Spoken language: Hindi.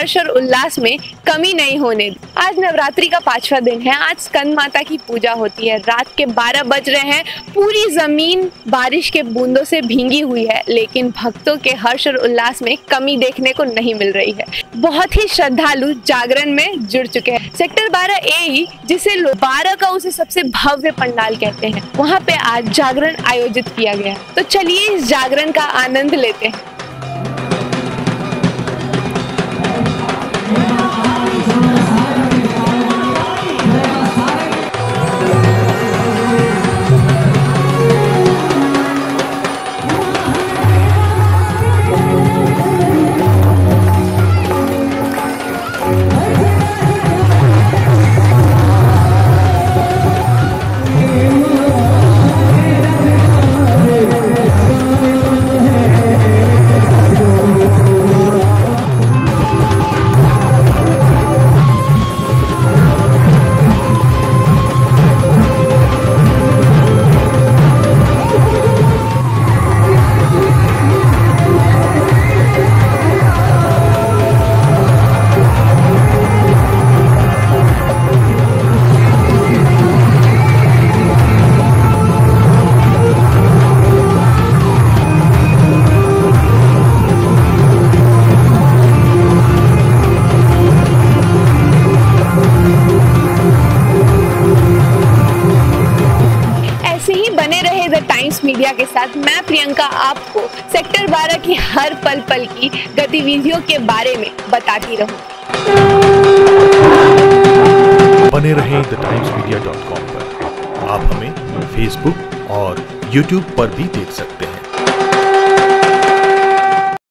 हर्ष और उल्लास में कमी नहीं होने दी। आज नवरात्रि का 5वां दिन है। आज स्कंद माता की पूजा होती है। रात के 12 बज रहे हैं। पूरी जमीन बारिश के बूंदों से भींगी हुई है, लेकिन भक्तों के हर्ष और उल्लास में कमी देखने को नहीं मिल रही है। बहुत ही श्रद्धालु जागरण में जुड़ चुके हैं। सेक्टर 12A, जिसे लोग 12 का उसे सबसे भव्य पंडाल कहते हैं, वहाँ पे आज जागरण आयोजित किया गया। तो चलिए इस जागरण का आनंद लेते हैं। बने रहे द टाइम्स मीडिया के साथ। मैं प्रियंका आपको सेक्टर 12 की हर पल पल की गतिविधियों के बारे में बताती रहूं। बने रहे thetimes media.com पर। आप हमें फेसबुक और यूट्यूब पर भी देख सकते हैं।